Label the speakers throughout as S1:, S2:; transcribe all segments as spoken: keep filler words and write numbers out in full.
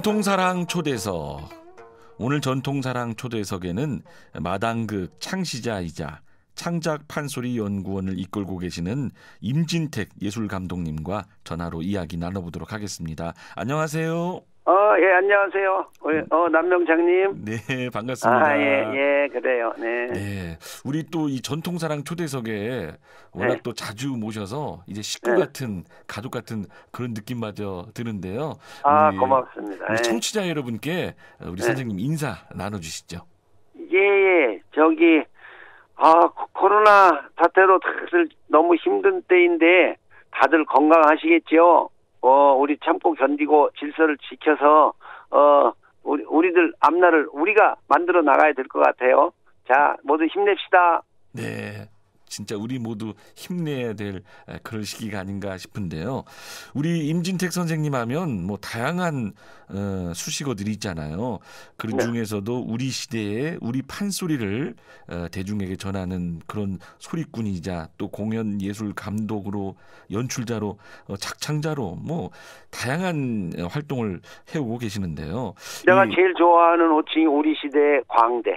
S1: 전통사랑 초대석. 오늘 전통사랑 초대석에는 마당극 창시자이자 창작 판소리 연구원을 이끌고 계시는 임진택 예술감독님과 전화로 이야기 나눠보도록 하겠습니다. 안녕하세요.
S2: 어, 예, 안녕하세요. 어, 어 남명장님.
S1: 네, 반갑습니다.
S2: 아, 예, 예, 그래요. 네.
S1: 네, 우리 또 이 전통사랑 초대석에 워낙
S2: 네.
S1: 또 자주 모셔서 이제 식구
S2: 네.
S1: 같은 가족 같은 그런 느낌마저 드는데요.
S2: 아,
S1: 우리,
S2: 고맙습니다.
S1: 우리
S2: 예.
S1: 청취자 여러분께 우리
S2: 네.
S1: 선생님 인사 나눠주시죠.
S2: 예, 예, 저기, 아, 코- 코로나 사태로 다들 너무 힘든 때인데 다들 건강하시겠죠? 어, 우리 참고 견디고 질서를 지켜서, 어, 우리, 우리들 앞날을 우리가 만들어 나가야 될 것 같아요. 자, 모두 힘냅시다.
S1: 네, 진짜 우리 모두 힘내야 될 그런 시기가 아닌가 싶은데요. 우리 임진택 선생님 하면 뭐 다양한 어, 수식어들이 있잖아요. 그
S2: 네.
S1: 중에서도 우리 시대의 우리 판소리를 어, 대중에게 전하는 그런 소리꾼이자 또 공연 예술 감독으로 연출자로 어, 작창자로 뭐 다양한 활동을 해오고 계시는데요.
S2: 내가
S1: 이-
S2: 제일 좋아하는 호칭이 우리 시대의 광대.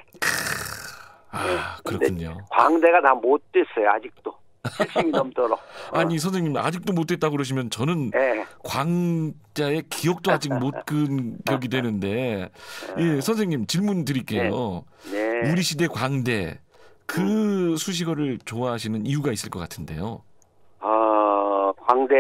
S1: 아,
S2: 근데
S1: 그렇군요.
S2: 광대가 다 못 됐어요, 아직도. 칠십이 넘도록. 어.
S1: 아니 선생님 아직도 못됐다 그러시면 저는
S2: 예.
S1: 광자의 기억도 아직 못 근격이 되는데 예, 선생님 질문 드릴게요.
S2: 네.
S1: 우리 시대 광대 그 수식어를 좋아하시는 이유가 있을 것 같은데요.
S2: 어,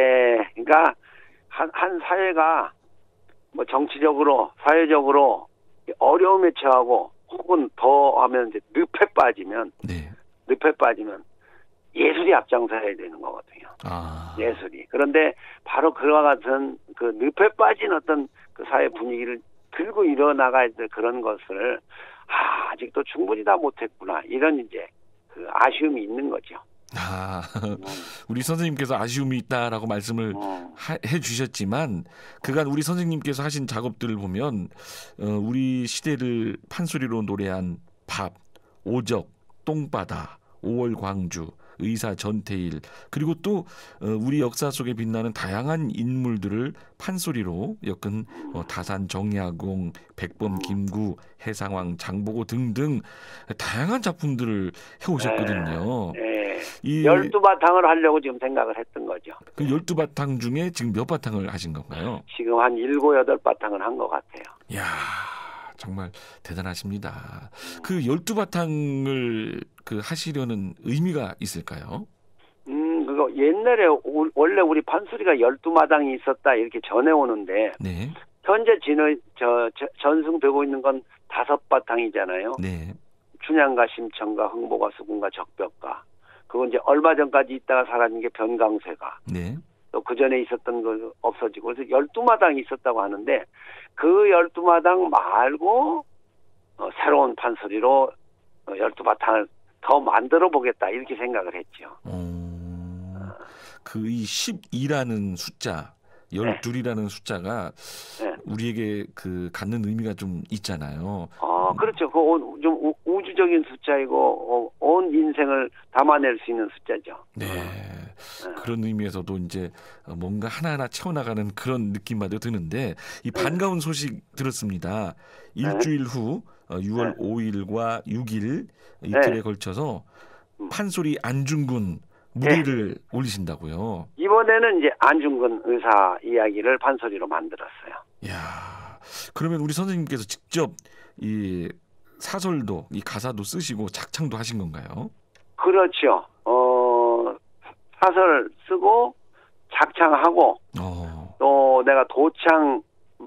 S2: 광대가 한, 한 사회가 뭐 정치적으로, 사회적으로 어려움에 처하고 혹은 더 하면 이제 늪에 빠지면,
S1: 네.
S2: 늪에 빠지면 예술이 앞장서야 되는 거거든요.
S1: 아.
S2: 예술이. 그런데 바로 그와 같은 그 늪에 빠진 어떤 그 사회 분위기를 들고 일어나가야 될 그런 것을 아, 아직도 충분히 다 못했구나. 이런 이제 그 아쉬움이 있는 거죠.
S1: 아,
S2: 음,
S1: 우리 선생님께서 아쉬움이 있다라고 말씀을
S2: 음.
S1: 하, 해주셨지만 그간 우리 선생님께서 하신 작업들을 보면 어, 우리 시대를 판소리로 노래한 밥, 오적, 똥바다, 오월 광주, 의사 전태일 그리고 또 어, 우리 역사 속에 빛나는 다양한 인물들을 판소리로 엮은 어, 다산 정약용, 백범 김구, 해상왕 장보고 등등 다양한 작품들을 해오셨거든요.
S2: 네.
S1: 이
S2: 열두 바탕을 하려고 지금 생각을 했던 거죠.
S1: 그 열두 바탕 중에 지금 몇 바탕을 하신 건가요?
S2: 지금 한 일곱, 여덟 바탕을 한 것 같아요.
S1: 이야, 정말 대단하십니다. 그 열두 바탕을 그 하시려는 의미가 있을까요?
S2: 음, 그거 옛날에 우- 원래 우리 판소리가 열두 마당이 있었다 이렇게 전해오는데
S1: 네,
S2: 현재 진의, 저, 저- 전승되고 있는 건 다섯 바탕이잖아요.
S1: 네,
S2: 춘향가, 심청가, 흥보가, 수군가, 적벽가. 그건 이제 얼마 전까지 있다가 사라진 게 변강쇠가.
S1: 네.
S2: 또 그 전에 있었던 거 없어지고 그래서 열두 마당이 있었다고 하는데 그 열두 마당 말고 어, 새로운 판소리로 어, 열두 바탕을 더 만들어 보겠다 이렇게 생각을 했죠.
S1: 어, 그 이 십이라는 숫자, 열둘이라는 숫자가
S2: 네.
S1: 우리에게 그 갖는 의미가 좀 있잖아요.
S2: 어, 그렇죠. 그 좀 우주적인 숫자이고 어, 온 인생을 담아낼 수 있는 숫자죠.
S1: 네. 그런 의미에서도 이제 뭔가 하나하나 채워나가는 그런 느낌마저 드는데 이 반가운 소식 들었습니다. 일주일 후 유월
S2: 네.
S1: 오일과 육일 이틀에
S2: 네.
S1: 걸쳐서
S2: 음.
S1: 판소리 안중근 무대를 올리신다고요.
S2: 이번에는 이제 안중근 의사 이야기를 판소리로 만들었어요.
S1: 야, 그러면 우리 선생님께서 직접 이 사설도 이 가사도 쓰시고 작창도 하신 건가요?
S2: 그렇죠. 어, 사설 쓰고 작창하고
S1: 어,
S2: 또 내가 도창을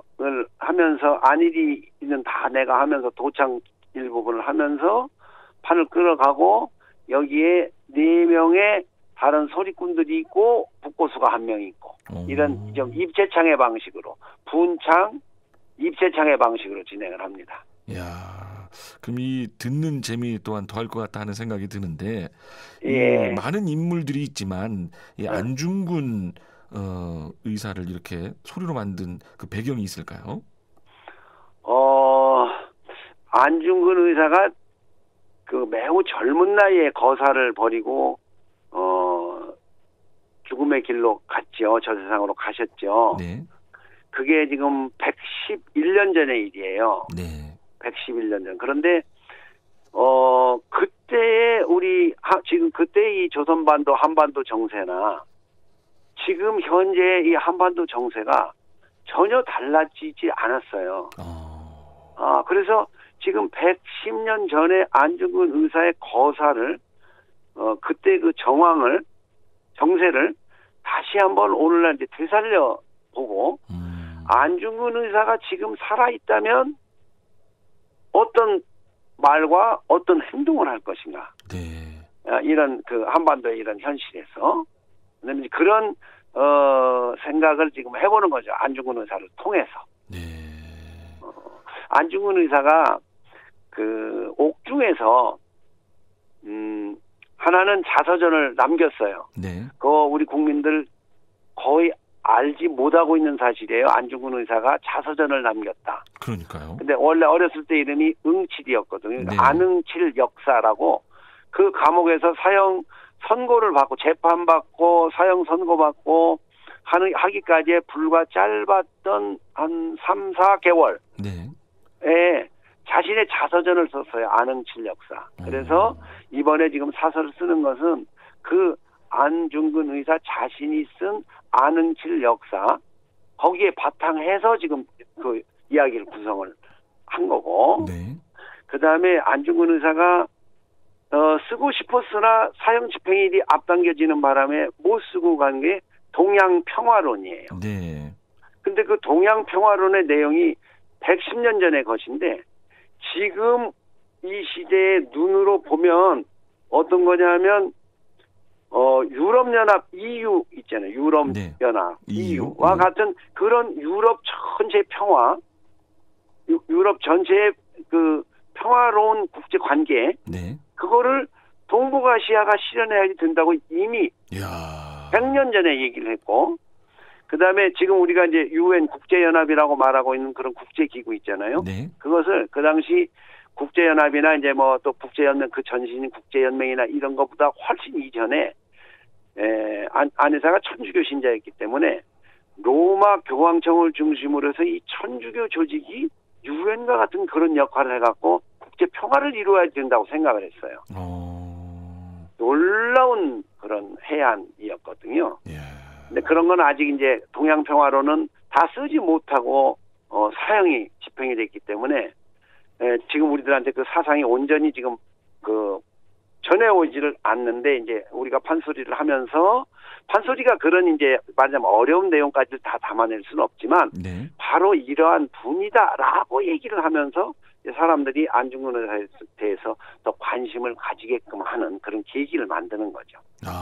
S2: 하면서 안일이는 다 내가 하면서 도창 일부분을 하면서 판을 끌어가고 여기에 네 명의 다른 소리꾼들이 있고 북고수가 한 명 있고
S1: 어.
S2: 이런 좀 입체창의 방식으로 분창, 입체창의 방식으로 진행을 합니다.
S1: 야, 그럼 이 듣는 재미 또한 더할 것 같다 하는 생각이 드는데
S2: 예.
S1: 이 많은 인물들이 있지만 이
S2: 네.
S1: 안중근 어, 의사를 이렇게 소리로 만든 그 배경이 있을까요?
S2: 어, 안중근 의사가 그 매우 젊은 나이에 거사를 벌이고 어, 죽음의 길로 갔죠. 저 세상으로 가셨죠.
S1: 네.
S2: 그게 지금 백십 백십일 년 전의 일이에요.
S1: 네.
S2: 백십일 년 전. 그런데 어 그때의 우리 하, 지금 그때 이 조선반도 한반도 정세나 지금 현재 이 한반도 정세가 전혀 달라지지 않았어요.
S1: 어.
S2: 아 그래서 지금 백십 년 전에 안중근 의사의 거사를 어 그때 그 정황을 정세를 다시 한번 오늘날 이제 되살려 보고
S1: 음.
S2: 안중근 의사가 지금 살아 있다면 어떤 말과 어떤 행동을 할 것인가?
S1: 네.
S2: 아, 이런 그 한반도의 이런 현실에서 그런 어, 생각을 지금 해보는 거죠. 안중근 의사를 통해서.
S1: 네.
S2: 어, 안중근 의사가 그 옥중에서 음, 하나는 자서전을 남겼어요.
S1: 네.
S2: 그거 우리 국민들 거의 알지 못하고 있는 사실이에요. 안중근 의사가 자서전을 남겼다.
S1: 그러니까요.
S2: 근데 원래 어렸을 때 이름이 응칠이었거든요.
S1: 네.
S2: 안응칠 역사라고 그 감옥에서 사형 선고를 받고 재판받고 사형 선고받고 하는 하기까지에 불과 짧았던 한 삼, 사 개월에
S1: 네.
S2: 자신의 자서전을 썼어요. 안응칠 역사. 그래서
S1: 음.
S2: 이번에 지금 사설을 쓰는 것은 그 안중근 의사 자신이 쓴 안응칠 역사 거기에 바탕해서 지금 그 이야기를 구성을 한 거고
S1: 네.
S2: 그다음에 안중근 의사가 어, 쓰고 싶었으나 사형 집행일이 앞당겨지는 바람에 못 쓰고 간 게 동양평화론이에요.
S1: 네.
S2: 근데 그 동양평화론의 내용이 백십 년 전의 것인데 지금 이 시대의 눈으로 보면 어떤 거냐면 어, 유럽연합 이유 있잖아요. 유럽연합
S1: 네.
S2: 이유와
S1: 네.
S2: 같은 그런 유럽 전체 평화, 유, 유럽 전체의 그 평화로운 국제 관계,
S1: 네.
S2: 그거를 동북아시아가 실현해야 된다고 이미
S1: 이야.
S2: 백 년 전에 얘기를 했고, 그 다음에 지금 우리가 이제 유엔 국제연합이라고 말하고 있는 그런 국제기구 있잖아요.
S1: 네.
S2: 그것을 그 당시 국제연합이나 이제 뭐 또 국제연맹 그 전신인 국제연맹이나 이런 것보다 훨씬 이전에 에, 안, 안의사가 천주교 신자였기 때문에 로마 교황청을 중심으로 해서 이 천주교 조직이 유엔과 같은 그런 역할을 해갖고 국제 평화를 이루어야 된다고 생각을 했어요.
S1: 어.
S2: 놀라운 그런 해안이었거든요.
S1: 예.
S2: 근데 그런 건 아직 이제 동양평화로는 다 쓰지 못하고 어, 사형이 집행이 됐기 때문에 에, 지금 우리들한테 그 사상이 온전히 지금 그 전해오지를 않는데 이제 우리가 판소리를 하면서 판소리가 그런 이제 말하자면 어려운 내용까지 다 담아낼 수는 없지만
S1: 네.
S2: 바로 이러한 분이다라고 얘기를 하면서 사람들이 안중근 의사에 대해서 더 관심을 가지게끔 하는 그런 계기를 만드는 거죠.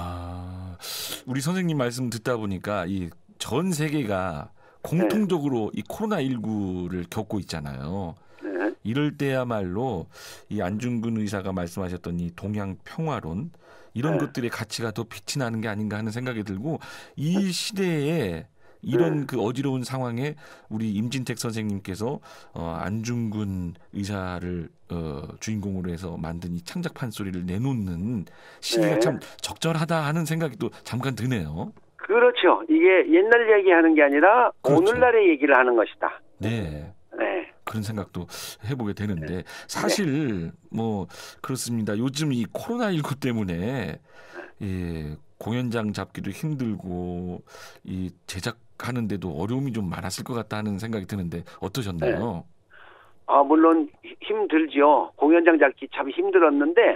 S1: 아, 우리 선생님 말씀 듣다 보니까 이 전 세계가 공통적으로 네. 이 코로나십구를 겪고 있잖아요.
S2: 네.
S1: 이럴 때야말로 이 안중근 의사가 말씀하셨던 이 동양 평화론 이런 네. 것들의 가치가 더 빛이 나는 게 아닌가 하는 생각이 들고 이 시대에 이런 네. 그 어지러운 상황에 우리 임진택 선생님께서 어, 안중근 의사를 어, 주인공으로 해서 만든 이 창작 판소리를 내놓는 시기가 네. 참 적절하다 하는 생각이 또 잠깐 드네요.
S2: 그렇죠. 이게 옛날 얘기하는 게 아니라 그렇죠. 오늘날의 얘기를 하는 것이다.
S1: 네.
S2: 네.
S1: 그런 생각도 해보게 되는데 사실 네. 뭐 그렇습니다. 요즘 이 코로나십구 때문에 예, 공연장 잡기도 힘들고 이 제작하는데도 어려움이 좀 많았을 것 같다 하는 생각이 드는데 어떠셨나요?
S2: 네. 아 물론 힘들죠. 공연장 잡기 참 힘들었는데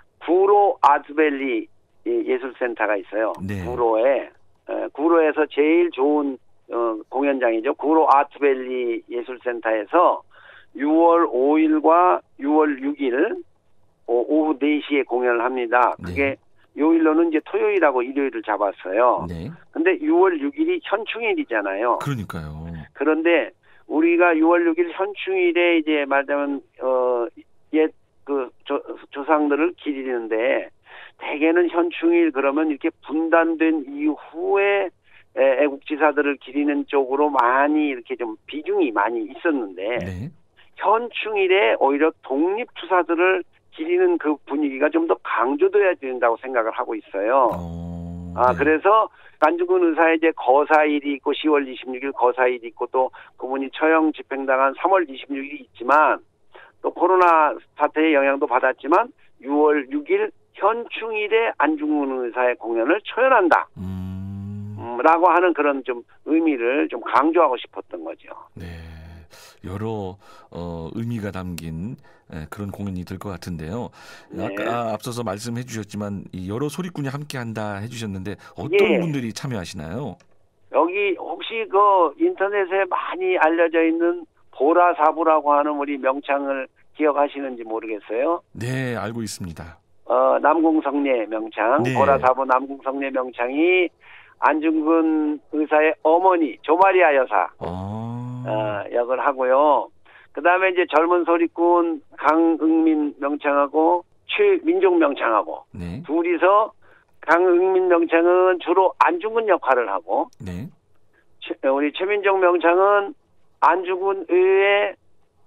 S2: 구로 아트밸리 예술센터가 있어요.
S1: 네.
S2: 구로에 구로에서 제일 좋은 어, 공연장이죠. 구로 아트밸리 예술센터에서 유월 오일과 유월 육일 오후 네 시에 공연을 합니다. 그게 네. 요일로는 이제 토요일하고 일요일을 잡았어요.
S1: 네.
S2: 근데 유월 육일이 현충일이잖아요.
S1: 그러니까요.
S2: 그런데 우리가 유월 육일 현충일에 이제 말하자면 어, 옛 그 조상들을 기리는데 대개는 현충일 그러면 이렇게 분단된 이후에 애국지사들을 기리는 쪽으로 많이 이렇게 좀 비중이 많이 있었는데
S1: 네. 현충일에
S2: 오히려 독립투사들을 기리는 그 분위기가 좀 더 강조돼야 된다고 생각을 하고 있어요.
S1: 어...
S2: 아,
S1: 네.
S2: 그래서 안중근 의사의 이제 거사일이 있고 시월 이십육일 거사일이 있고 또 그분이 처형 집행당한 삼월 이십육일이 있지만 또 코로나 사태의 영향도 받았지만 유월 육일 현충일에 안중근 의사의 공연을 초연한다. 음... 음, 라고 하는 그런 좀 의미를 좀 강조하고 싶었던 거죠.
S1: 네. 여러 어, 의미가 담긴 예, 그런 공연이 될 것 같은데요.
S2: 네.
S1: 아까 앞서서 말씀해 주셨지만 이 여러 소리꾼이 함께한다 해주셨는데 어떤
S2: 예.
S1: 분들이 참여하시나요?
S2: 여기 혹시 그 인터넷에 많이 알려져 있는 보라사부라고 하는 우리 명창을 기억하시는지 모르겠어요.
S1: 네, 알고 있습니다.
S2: 어, 남궁성례 명창,
S1: 네.
S2: 보라사부 남궁성례 명창이 안중근 의사의 어머니 조마리아 여사
S1: 아...
S2: 어, 역을 하고요. 그 다음에 이제 젊은 소리꾼 강응민 명창하고 최민종 명창하고
S1: 네.
S2: 둘이서 강응민 명창은 주로 안중근 역할을 하고
S1: 네.
S2: 최, 우리 최민종 명창은 안중근 의의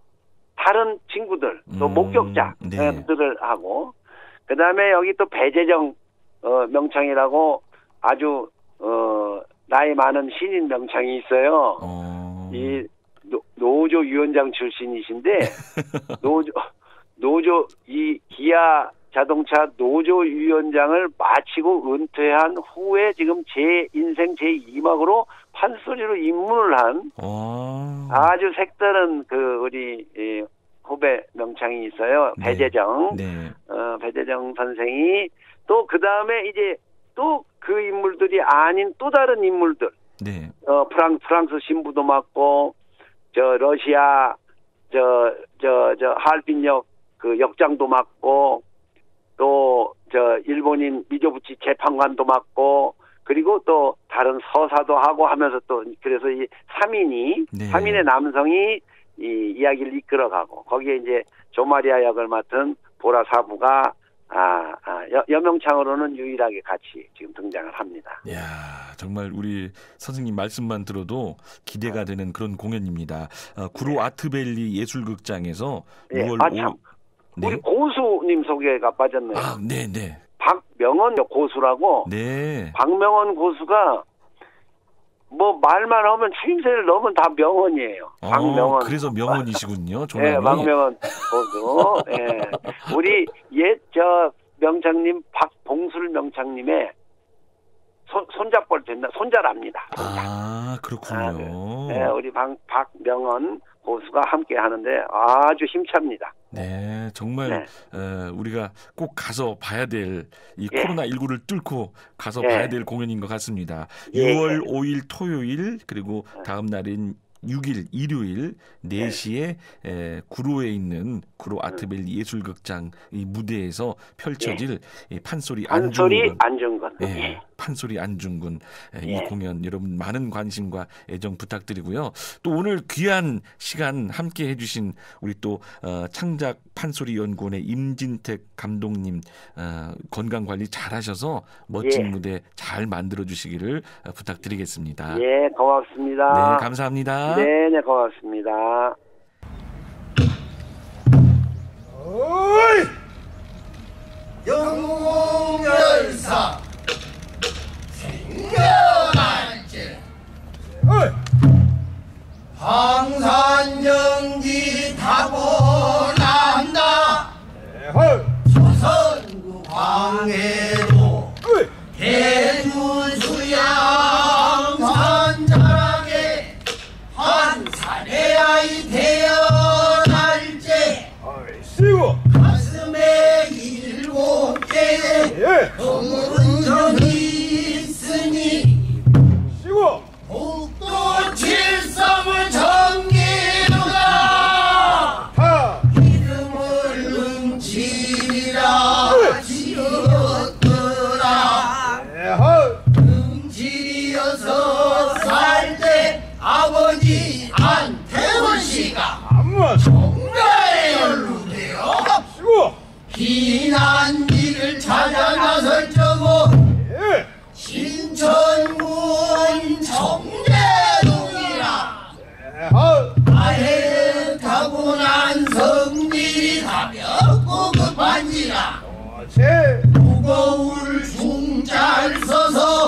S2: 다른 친구들 또
S1: 음,
S2: 목격자들을
S1: 네.
S2: 하고 그 다음에 여기 또 배재정 어, 명창이라고 아주 어, 나이 많은 신인 명창이 있어요.
S1: 어...
S2: 이 노, 노조 위원장 출신이신데 노조 노조 이 기아 자동차 노조 위원장을 마치고 은퇴한 후에 지금 제 인생 제이 막으로 판소리로 입문을 한
S1: 어...
S2: 아주 색다른 그 우리 이, 후배 명창이 있어요.
S1: 네.
S2: 배재정.
S1: 네.
S2: 어, 배재정 선생이 또 그 다음에 이제 또 그 인물들이 아닌 또 다른 인물들.
S1: 네.
S2: 어, 프랑, 프랑스 신부도 맡고, 저, 러시아, 저, 저, 저, 하얼빈역 그 역장도 맡고, 또, 저, 일본인 미조부치 재판관도 맡고, 그리고 또 다른 서사도 하고 하면서 또, 그래서 이 삼 인이,
S1: 네.
S2: 삼 인의 남성이 이 이야기를 이끌어가고, 거기에 이제 조마리아 역을 맡은 보라사부가 아, 아 여, 여명창으로는 유일하게 같이 지금 등장을 합니다.
S1: 이야, 정말 우리 선생님 말씀만 들어도 기대가 되는 그런 공연입니다. 어, 구로
S2: 네.
S1: 아트밸리 예술극장에서
S2: 네.
S1: 유월
S2: 아,
S1: 오
S2: 참.
S1: 네.
S2: 우리 고수님 소개가 빠졌네요.
S1: 아, 네, 네.
S2: 박명원 고수라고.
S1: 네.
S2: 박명원 고수가 뭐 말만 하면 추임새를 넣으면 다 명언이에요.
S1: 어,
S2: 박명원.
S1: 그래서 명언이시군요. 조남이.
S2: 네, 박명원 고수. 네. 우리 옛 저 명창님 박봉술 명창님의 손, 손잡벌 된다. 손자랍니다. 손자.
S1: 아, 그렇군요.
S2: 아, 네. 네, 우리 박, 박명원 고수가 함께 하는데 아주 힘찹니다.
S1: 네, 정말
S2: 네.
S1: 어, 우리가 꼭 가서 봐야 될 이
S2: 예.
S1: 코로나십구를 뚫고 가서
S2: 예.
S1: 봐야 될 공연인 것 같습니다.
S2: 예.
S1: 유월 오일 토요일 그리고 다음 날인 육일 일요일 네 시에 에, 구로에 있는 구로 아트밸리 예술극장 이 무대에서 펼쳐질 이 판소리
S2: 판소리
S1: 안중근.
S2: 안중근.
S1: 예,
S2: 예.
S1: 판소리 안중근 에, 이
S2: 예.
S1: 공연 여러분 많은 관심과 애정 부탁드리고요. 또 오늘 귀한 시간 함께 해주신 우리 또 어, 창작 판소리 연구원의 임진택 감독님 어, 건강 관리 잘하셔서 멋진
S2: 예.
S1: 무대 잘 만들어 주시기를 어, 부탁드리겠습니다.
S2: 예, 고맙습니다.
S1: 네, 감사합니다.
S2: 네, 네, 고맙습니다.
S3: 어이! 영웅열사 생겨날지 어이! 황산연기 타고 난다 어이! 조선구 광해도 어이! 대두수양 산자락에 한산의 아이 태어날지 아이씨고 가슴에 일곱 개의 검은정이 있으니 시고 복도 칠성을 정기누가 하 이름을 응칠이라 지었더라 응칠이어서 살 때 아버지 안태원 씨가 정가에 연루되어 피난지를 찾아 나설 적고 신천군 정제동이라 아해 타고난 성질이 가볍고 급한지라 무거울 중잘 서서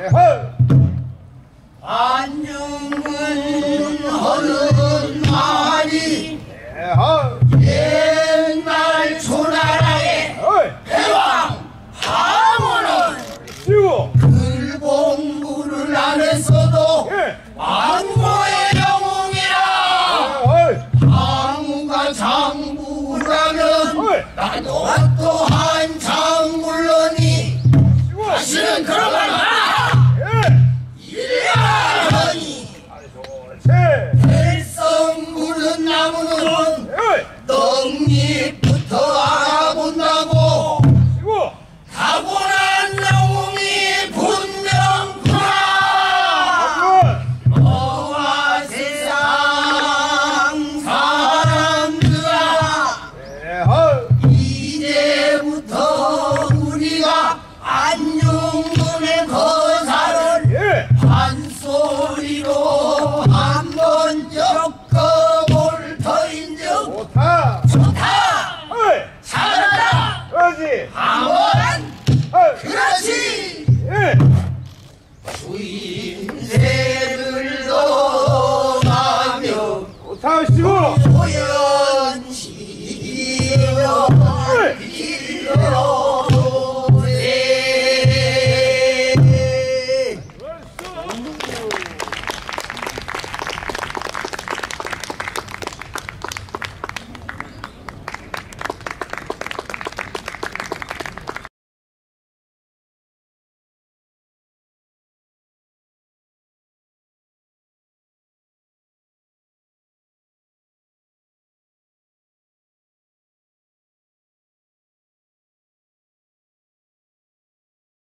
S3: 안녕은 하는 말이 옛날 초나라의 대왕 항우는 글 공부를 안 했어도 왕고의 영웅이라. 항우가 장부라면 나도 또한 장물러니 다시는 그런 말 마라. 일하니 일성 무른 나무는 떡잎부터 알아본다고. 타고난 영웅이 분명구나. 너와 세상 사람들아, 이제부터 우리가 안중근의 거사를 한소리로 한번 엮어볼 터인즉 좋다, 좋다, 잘한다, 한번 그렇지. 주의